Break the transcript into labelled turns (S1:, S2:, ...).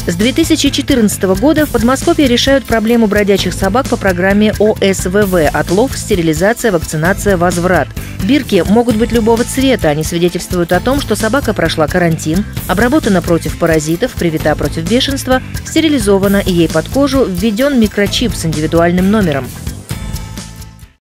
S1: С 2014 года в Подмосковье решают проблему бродячих собак по программе ОСВВ – отлов, стерилизация, вакцинация, возврат. Бирки могут быть любого цвета. Они свидетельствуют о том, что собака прошла карантин, обработана против паразитов, привита против бешенства, стерилизована и ей под кожу введен микрочип с индивидуальным номером.